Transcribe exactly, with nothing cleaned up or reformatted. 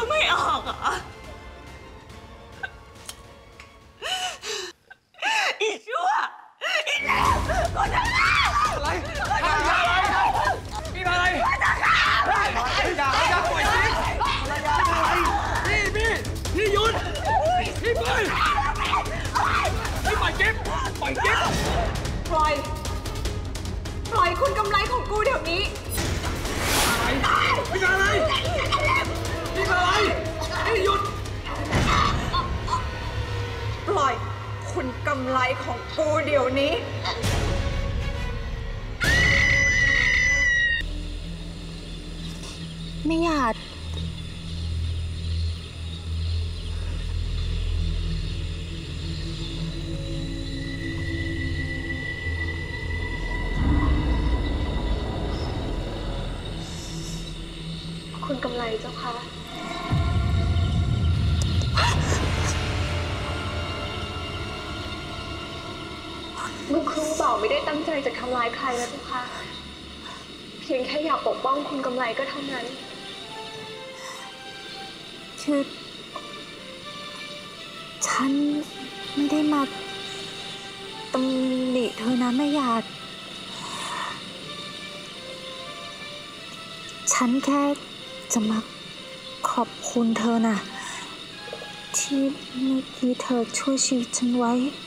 ไม่ออกเหรออีชั่วอีเลวกูจะฆ่าอะไรอะไรนี่อะไรกูจะฆ่าอย่าอย่าปล่อยพี่อะไรพี่พี่พี่หยุดพี่ปล่อยพี่ปล่อยกิ๊บปล่อยกิ๊บปล่อยปล่อยคุณกำไรของกูเดี๋ยวนี้พี่อะไรพี่อะไรพี่หยุดปล่อยคุณกำไรของกูเดี๋ยวนี้ไม่อยากคุณกำไรเจ้าค่ะมึงครูเบ่าไม่ได้ตั้งใจจะทำลายใครนะเจ้าค่ะเพียงแค่อยากปกป้องคุณกำไรก็เท่านั้นคือฉันไม่ได้มาตำหนิเธอนะแม่หยาดฉันแค่จะมาขอบคุณเธอน่ะที่เมื่อกี้เธอช่วยชีวิตฉันไว้